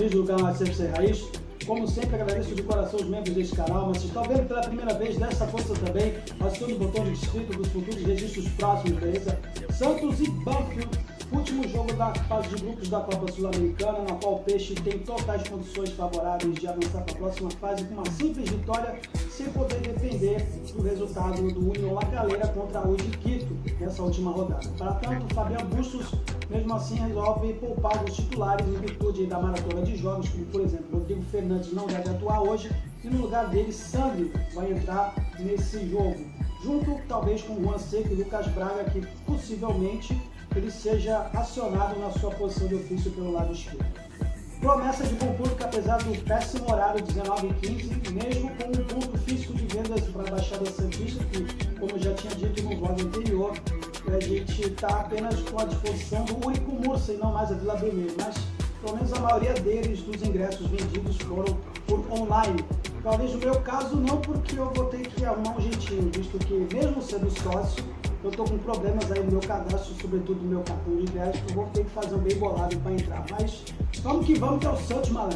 vídeo do canal CFC Raiz. Como sempre, agradeço de coração os membros deste canal, mas se estão vendo pela primeira vez, dê essa força também, acione o botão de inscrito dos futuros registros próximos, beleza? Santos e Banfield, último jogo da fase de grupos da Copa Sul-Americana, na qual o Peixe tem totais condições favoráveis de avançar para a próxima fase com uma simples vitória, sem poder depender do resultado do União La Calera contra a UD Quito nessa última rodada. Para tanto, Fabian Bustos, mesmo assim, resolve poupar os titulares em virtude da maratona de jogos, como por exemplo, Rodrigo Fernandes não deve atuar hoje e no lugar dele, Sandro vai entrar nesse jogo, junto talvez com Juan Seco e Lucas Braga, que possivelmente ele seja acionado na sua posição de ofício pelo lado esquerdo. Promessa de bom público, apesar do péssimo horário 19h15, mesmo com um ponto físico de vendas para a Baixada Santista, que, como eu já tinha dito no vlog anterior, a gente está apenas com a disposição do único Mursa e não mais a Vila Belmiro, mas pelo menos a maioria deles, dos ingressos vendidos, foram por online. Talvez no meu caso não, porque eu vou ter que arrumar um jeitinho, visto que mesmo sendo sócio, eu estou com problemas aí no meu cadastro, sobretudo no meu cartão de crédito, eu vou ter que fazer um bem bolado para entrar. Mas vamos que vamos, que é o Santos, malandro.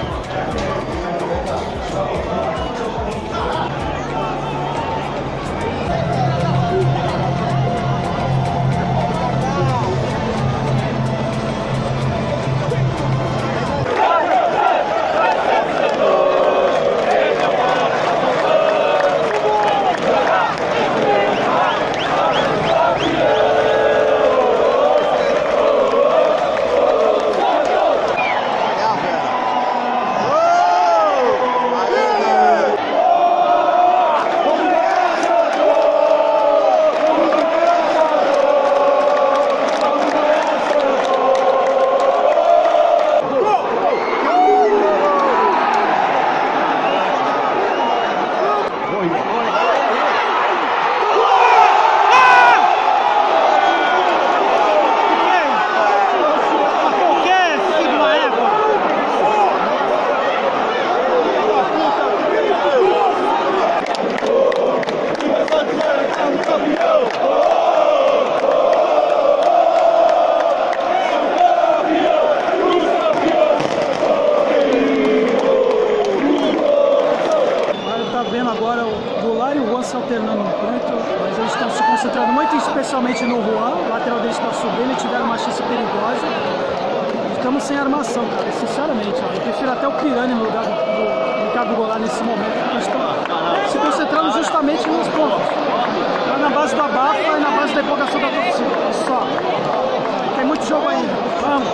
Agora o Goulart e o Juan se alternando no canto, mas eles estão se concentrando muito, especialmente no Juan. O lateral deles está subindo e tiveram uma chance perigosa. Estamos sem armação, cara, sinceramente. Eu prefiro até o Pirani no lugar do Ricardo Goulart nesse momento, porque eles estão se concentrando justamente nos pontos. Então, na base do abafa e na base da empolgação da torcida. Só. Tem muito jogo ainda. Vamos!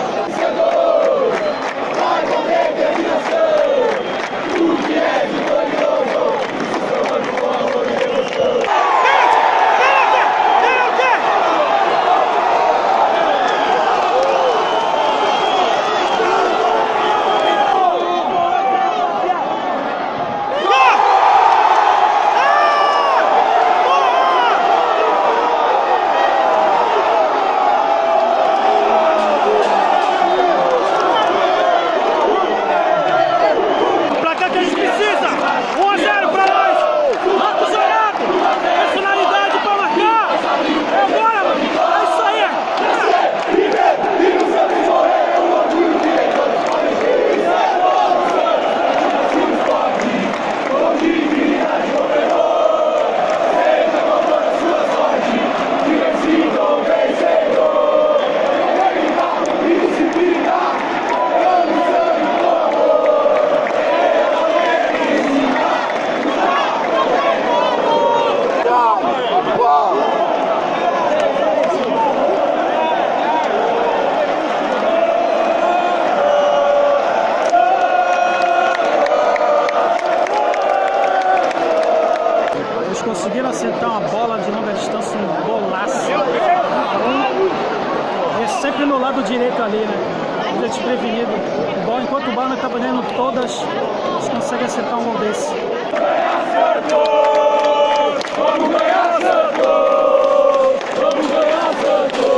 Conseguiram acertar uma bola de longa distância, um golaço. E é sempre no lado direito ali, né? Ainda desprevenido. Enquanto o Barna está vendendo todas, eles conseguem acertar um gol desse. Vamos ganhar, Santos! Vamos ganhar, Santos!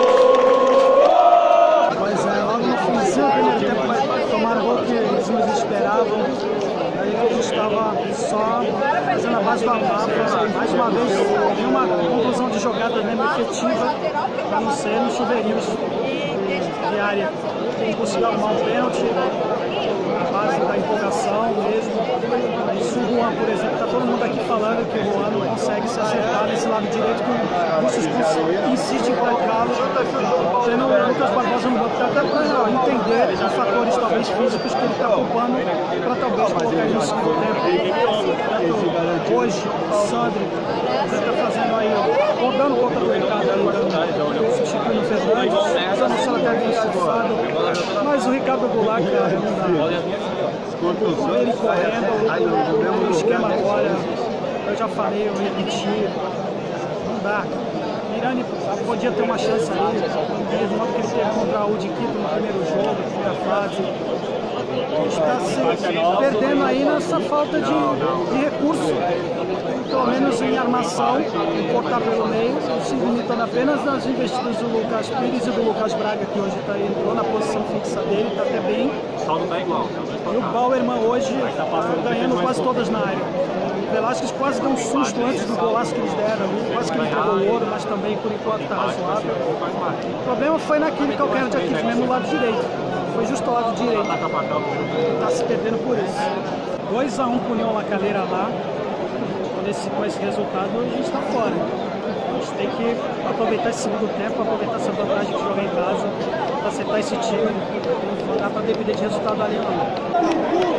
Pois é, logo no finzinho do primeiro tempo tomaram o gol que eles nos esperavam. Aí a gente estava só fazendo a base do abafa, mais uma vez, nenhuma conclusão de jogada mesmo efetiva, para não ser nos chuveirinhos de área. conseguiu arrumar um pênalti, na base da empolgação mesmo. Isso o Juan, por exemplo, está todo mundo aqui falando que o Juan não consegue se acertar nesse lado direito, que o Bustos insiste em colocá-lo, tendo o Lucas Barbosa no banco, até para entender os fatores talvez físicos que ele está ocupando, para talvez colocar ele no segundo tempo. Hoje, o Sandro está fazendo aí, rodando contra o Ricardo agora, substituindo o Fernandes, usando o seu lateral esforçado, mas o Ricardo Goulart, cara, não dá. Ele correndo, o esquema agora, eu já falei, eu repeti, não dá. Mirani podia ter uma chance aí, mesmo porque ele teve contra o de Quito no primeiro jogo, na primeira fase. Está se perdendo aí nessa falta de recurso, pelo menos em armação, em cortar pelo meio, se limitando apenas nas investidas do Lucas Pires e do Lucas Braga, que hoje entrou na posição fixa dele, está até bem. O saldo está igual. E o Bauerman hoje ganhando quase todas na área. O Velasquez quase deu um susto antes do golaço que eles deram, quase que ele entregou o ouro, mas também por enquanto está razoável. O problema foi naquele calcanhar de Aquiles, mesmo no lado direito. Foi justo ao lado direito. Está se perdendo por isso. 2 a 1 para o União La Calera lá. Com esse resultado a gente está fora. A gente tem que aproveitar esse segundo tempo, aproveitar essa vantagem que joga em casa, para acertar esse time. Não dá para depender de resultado ali não.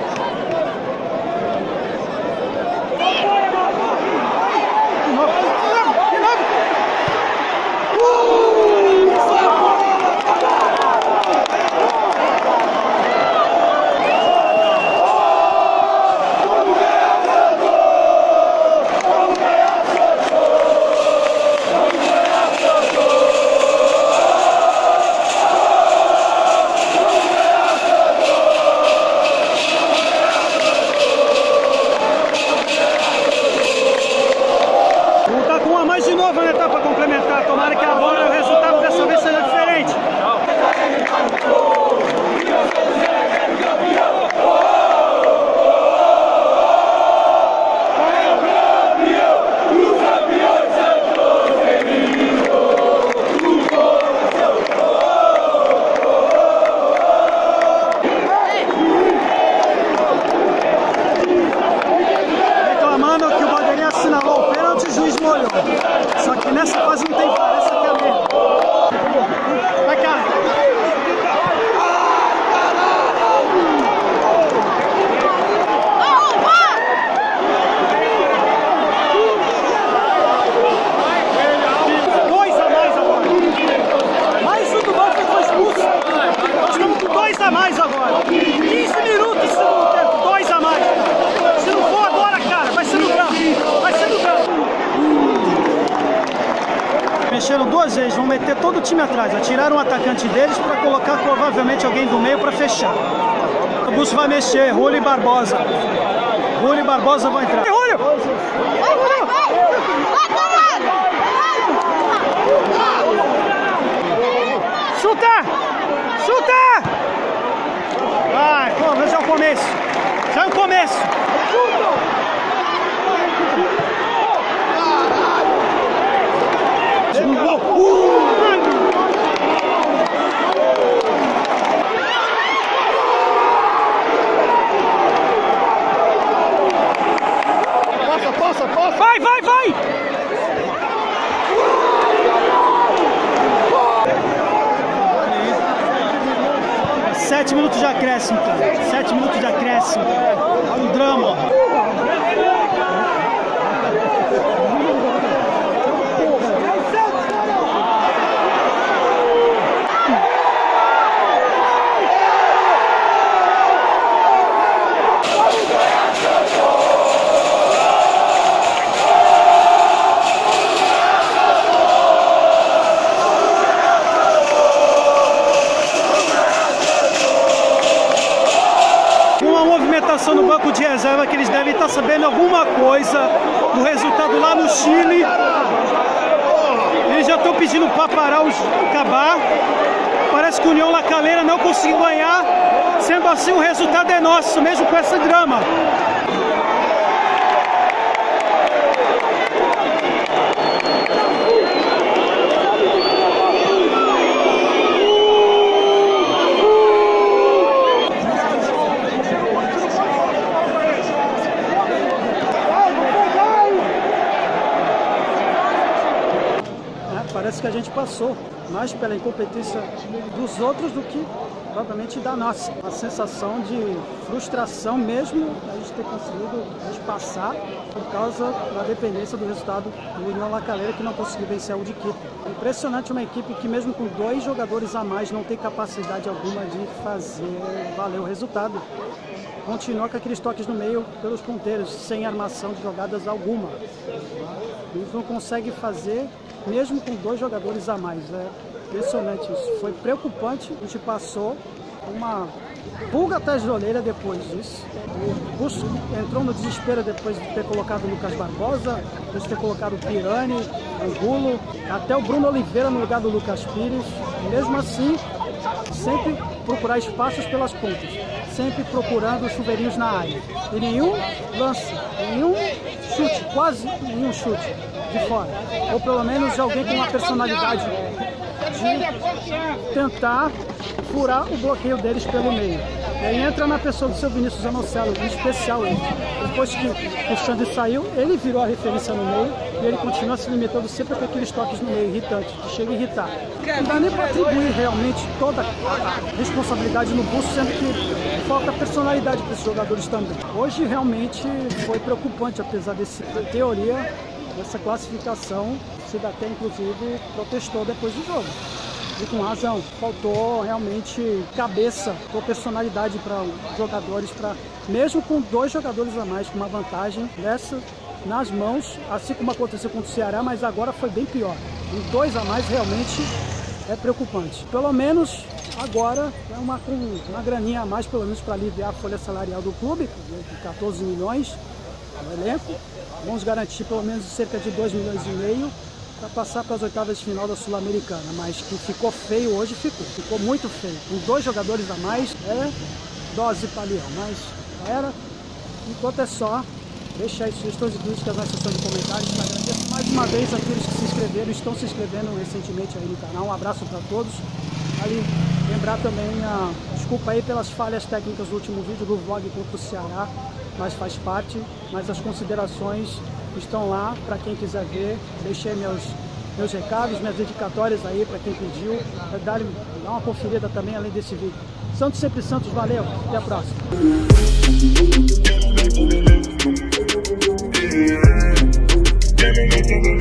De novo na etapa complementar, tomara que agora o resultado dessa vez seja diferente. Reclamando que o Bandeirinha assinalou o pênalti, o juiz molhou. Só que nessa fase não tem VAR, essa aqui é a mesma. Vai cá! Dois a mais agora. Mais um do Banco foi expulso. Nós estamos com 2 a mais agora. 15 minutos de segundo tempo, 2 a mais. Se não for agora, cara, vai ser no campo. Vai ser no campo. Mexeram 2 vezes, vão meter todo o time atrás. Atiraram o atacante deles para colocar provavelmente alguém do meio para fechar. O Augusto vai mexer, Rúlio e Barbosa. Rúlio e Barbosa vão entrar. Rúlio! Chuta! Chuta! Vai, pô, já é o começo. Já é o começo. Passa! Vai! 7 minutos de acréscimo, cara. 7 minutos de acréscimo. Olha o drama. No banco de reserva, que eles devem estar sabendo alguma coisa do resultado lá no Chile. Eles já estão pedindo para parar acabar. Parece que o União La Calera não conseguiu ganhar. Sendo assim, o resultado é nosso, mesmo com esse drama. parece que a gente passou mais pela incompetência dos outros do que propriamente da nossa. A sensação de frustração mesmo a gente ter conseguido passar por causa da dependência do resultado do União La Calera, que não conseguiu vencer o de Quito. É impressionante uma equipe que mesmo com 2 jogadores a mais não tem capacidade alguma de fazer valer o resultado. Continua com aqueles toques no meio pelos ponteiros, sem armação de jogadas alguma. Eles não conseguem fazer mesmo com 2 jogadores a mais. É impressionante isso. Foi preocupante. A gente passou uma pulga atrás de orelha depois disso. O Busto entrou no desespero depois de ter colocado o Lucas Barbosa, depois de ter colocado o Pirani, o Gulo, até o Bruno Oliveira no lugar do Lucas Pires. Mesmo assim, sempre procurar espaços pelas pontas, sempre procurando chuveirinhos na área. E nenhum lance, nenhum chute, quase nenhum chute de fora. Ou pelo menos de alguém com uma personalidade de tentar furar o bloqueio deles pelo meio. E aí entra na pessoa do seu Vinícius Anocelo, em especial ele. Depois que o Xande saiu, ele virou a referência no meio e ele continua se limitando sempre com aqueles toques no meio irritantes, que chega a irritar. Não dá nem para atribuir realmente toda a responsabilidade no Busto, sendo que falta personalidade para esses jogadores também. Hoje realmente foi preocupante, apesar dessa teoria, dessa classificação. O Cidaté, inclusive, protestou depois do jogo. E com razão, faltou realmente cabeça ou personalidade para os jogadores, mesmo com 2 jogadores a mais, com uma vantagem dessa nas mãos, assim como aconteceu com o Ceará, mas agora foi bem pior. Com 2 a mais realmente é preocupante. Pelo menos agora é uma graninha a mais, pelo menos para aliviar a folha salarial do clube, de 14 milhões no elenco. Vamos garantir pelo menos cerca de 2,5 milhões para passar para as oitavas de final da Sul-Americana, mas que ficou feio hoje, ficou muito feio. Com 2 jogadores a mais é dose para leão, mas era. Enquanto é só, deixa aí sugestões e críticas na seção de comentários. Agradeço mais uma vez aqueles que se inscreveram, estão se inscrevendo recentemente aí no canal. Um abraço para todos. Ali, lembrar também, desculpa aí pelas falhas técnicas do último vídeo do vlog contra o Ceará, mas faz parte, mas as considerações estão lá para quem quiser ver. Deixei meus recados, minhas dedicatórias aí para quem pediu. Dá uma conferida também além desse vídeo. Santos sempre Santos, valeu, até a próxima.